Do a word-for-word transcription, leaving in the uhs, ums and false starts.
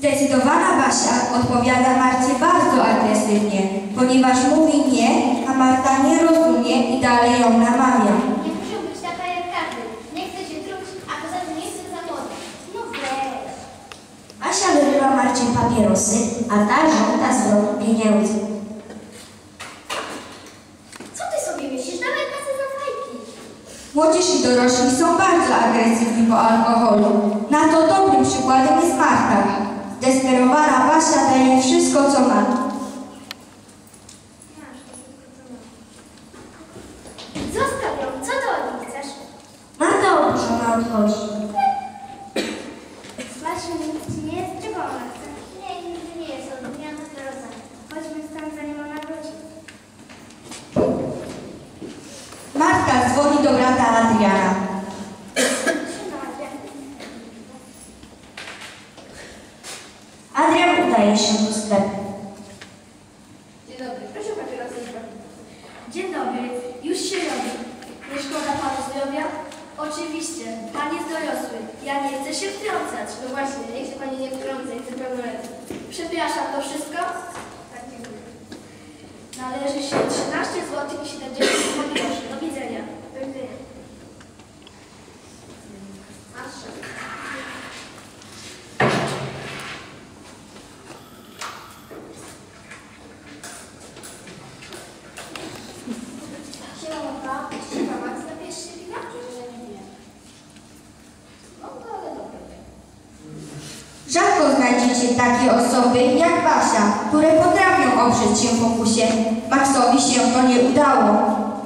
Zdecydowana Basia odpowiada Marcie bardzo agresywnie, ponieważ mówi nie, a Marta nie rozumie i dalej ją namawia. Nie muszę być taka jak każdy. Nie chcę się truć, a poza tym nie chcę za młoda. No weź. Basia wyrywa Marcie papierosy, a ta żąda zwrotu pieniędzy. Co ty sobie myślisz? Dawaj kasę za fajki. Młodzież i dorośli są bardzo agresywni po alkoholu. Na to dobrym przykładem jest Marta. Zdesperowana Basia daje wszystko, co ma. Zostaw ją. Co ty od niej chcesz? Marta oburzona odchodzi. Basiu, nic ci nie jest? Czego ona chce? Nie, nigdy nie jest odmiana skleroza. Chodźmy stąd, zanim ona wróci. Marta dzwoni do brata Adriana. Adrian udaje się do sklepu. Dzień dobry, proszę papierosy. Dzień dobry, już się robi. Nie szkoda panu zdrowia? Oczywiście, pan jest dorosły. Ja nie chcę się wtrącać. No właśnie, niech się pani nie wtrąca, chcę pełnoletni. Przepraszam, to wszystko? Tak, dziękuję. Należy się trzynaście złotych i siedemdziesiąt groszy. Do widzenia. Do widzenia. Masz sześć. Siema, mama. Siema, Max, napijesz się wina? Przecież ja nie piję. No, to ale dobre. Rzadko znajdziecie takie osoby jak Basia, które potrafią oprzeć się pokusie. Maxowi się to nie udało.